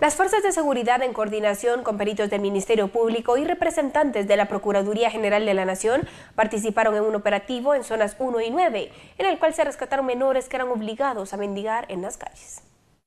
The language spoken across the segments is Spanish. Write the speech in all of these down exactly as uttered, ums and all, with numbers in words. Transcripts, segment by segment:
Las fuerzas de seguridad, en coordinación con peritos del Ministerio Público y representantes de la Procuraduría General de la Nación, participaron en un operativo en zonas uno y nueve, en el cual se rescataron menores que eran obligados a mendigar en las calles.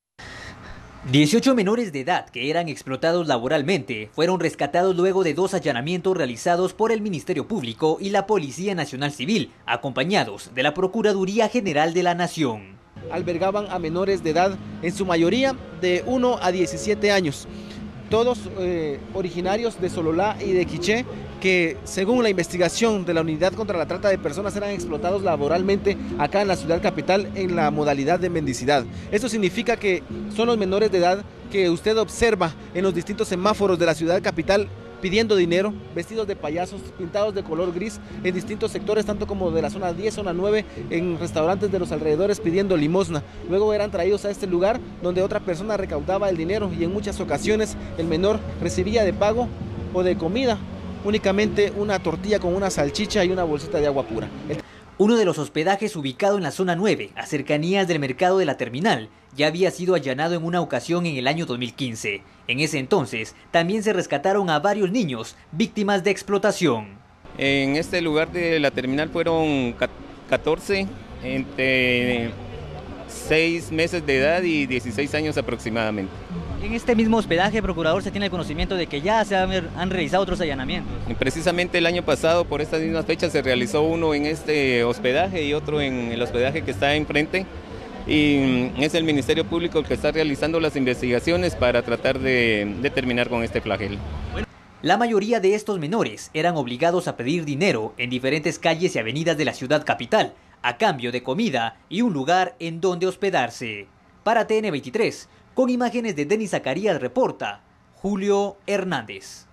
dieciocho menores de edad que eran explotados laboralmente fueron rescatados luego de dos allanamientos realizados por el Ministerio Público y la Policía Nacional Civil, acompañados de la Procuraduría General de la Nación. Albergaban a menores de edad, en su mayoría de uno a diecisiete años, todos eh, originarios de Sololá y de Quiché, que según la investigación de la Unidad contra la Trata de Personas eran explotados laboralmente acá en la ciudad capital en la modalidad de mendicidad. Esto significa que son los menores de edad que usted observa en los distintos semáforos de la ciudad capital pidiendo dinero, vestidos de payasos, pintados de color gris en distintos sectores, tanto como de la zona diez, zona nueve, en restaurantes de los alrededores pidiendo limosna. Luego eran traídos a este lugar donde otra persona recaudaba el dinero y en muchas ocasiones el menor recibía de pago o de comida únicamente una tortilla con una salchicha y una bolsita de agua pura. El... Uno de los hospedajes ubicado en la zona nueve, a cercanías del mercado de la terminal, ya había sido allanado en una ocasión en el año dos mil quince. En ese entonces, también se rescataron a varios niños víctimas de explotación. En este lugar de la terminal fueron catorce, entre seis meses de edad y dieciséis años aproximadamente. En este mismo hospedaje, procurador, se tiene el conocimiento de que ya se han, han realizado otros allanamientos. Y precisamente el año pasado, por estas mismas fechas, se realizó uno en este hospedaje y otro en el hospedaje que está enfrente. Y es el Ministerio Público el que está realizando las investigaciones para tratar de, de terminar con este flagelo. La mayoría de estos menores eran obligados a pedir dinero en diferentes calles y avenidas de la ciudad capital, a cambio de comida y un lugar en donde hospedarse. Para T N veintitrés, con imágenes de Denis Zacarías, reporta Julio Hernández.